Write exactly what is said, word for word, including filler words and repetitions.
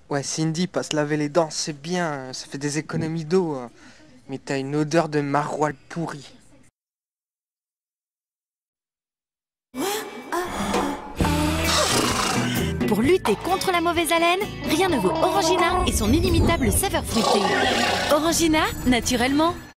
Ouais, Cindy, pas se laver les dents, c'est bien, ça fait des économies d'eau. hein. Mais t'as une odeur de maroilles pourri. Pour lutter contre la mauvaise haleine, rien ne vaut Orangina et son inimitable saveur fruitée. Orangina, naturellement.